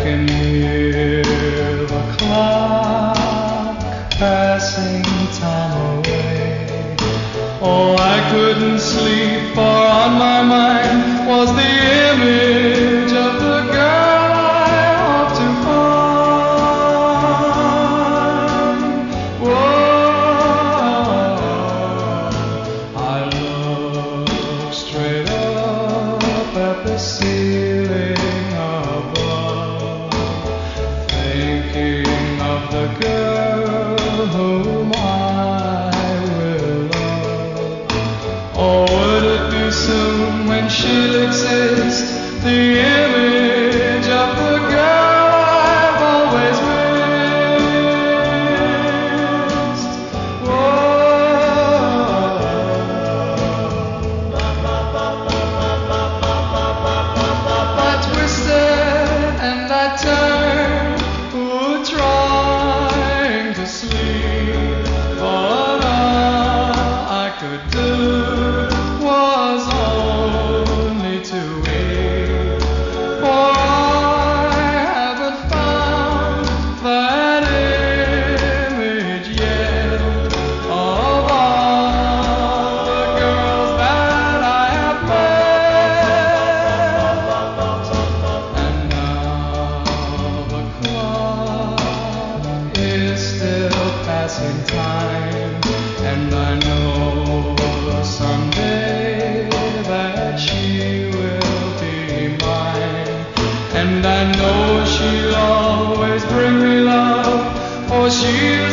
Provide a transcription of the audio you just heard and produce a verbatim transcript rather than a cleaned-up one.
can hear the clock passing time away. Oh, I couldn't sleep, for on my mind was the image of the girl I hope to find. Whoa, I looked straight up at the ceiling above, thinking of the girl whom I will love. Oh, would it be soon when she'll exist, the image of the girl I've always missed? Whoa, I twisted and I turned, ooh, trying to sleep, but all I could do was only to weep, for I haven't found that image yet of all the girls that I have met. And now the clock is still passing time, and I know someday that she will be mine. And I know she'll always bring me love, for she'll